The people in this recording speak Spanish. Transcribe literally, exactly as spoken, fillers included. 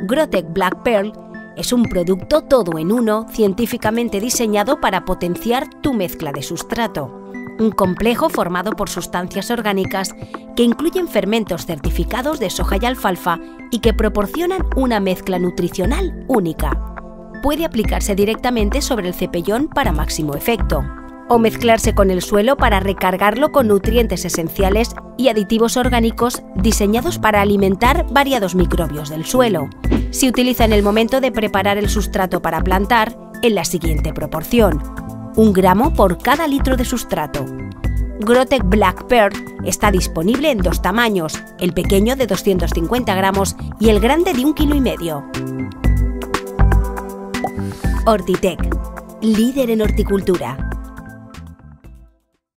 Grotec Black Pearl es un producto todo en uno científicamente diseñado para potenciar tu mezcla de sustrato. Un complejo formado por sustancias orgánicas que incluyen fermentos certificados de soja y alfalfa y que proporcionan una mezcla nutricional única. Puede aplicarse directamente sobre el cepellón para máximo efecto, o mezclarse con el suelo para recargarlo con nutrientes esenciales y aditivos orgánicos diseñados para alimentar variados microbios del suelo. Se utiliza en el momento de preparar el sustrato para plantar en la siguiente proporción: un gramo por cada litro de sustrato. Grotec Black Pearl está disponible en dos tamaños, el pequeño de doscientos cincuenta gramos y el grande de un kilo y medio. Hortitec, líder en horticultura.